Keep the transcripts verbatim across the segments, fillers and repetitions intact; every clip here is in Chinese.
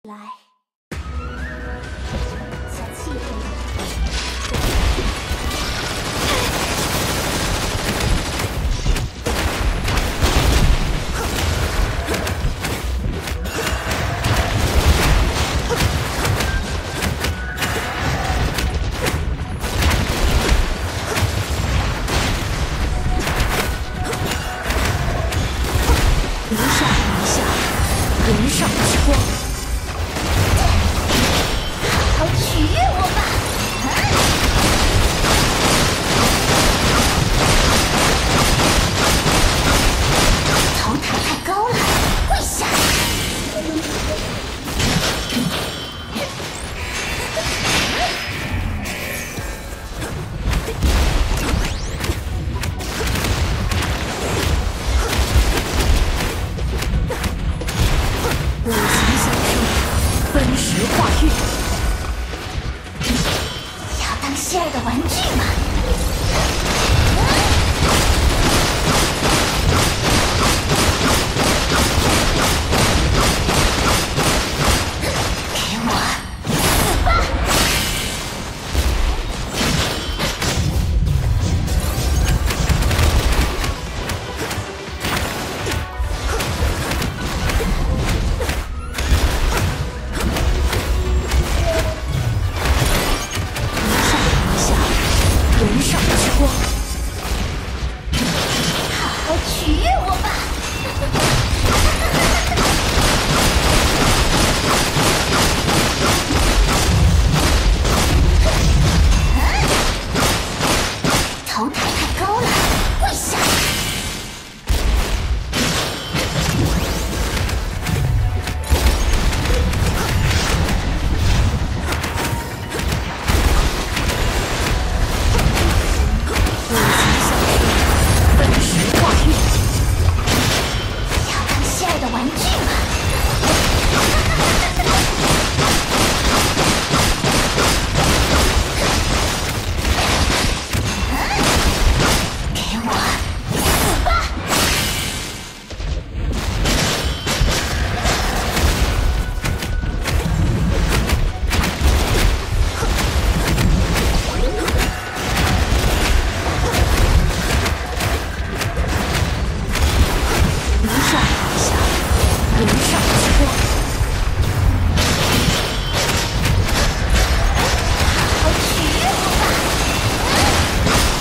来，小气氛。 一上一下，人上之光， 好好取悦我吧！头抬太高了，跪下！ 五行相生，分时化育。 要当希儿的玩具吗？给我死吧！ 人上之光， 好好取悦我吧！头抬太高了，跪下！ 五行相生，分时化育。 要当希儿的玩具吗？给我死吧！ 一上一下，人上之光， 好取悦我吧！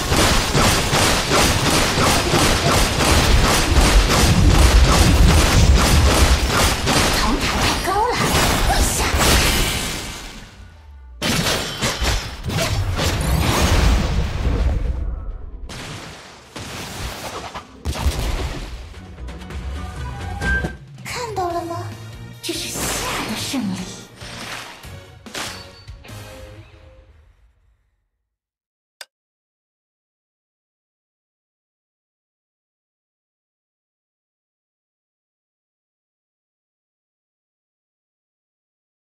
头抬太高了，跪下！看到了吗？这是希尔的胜利。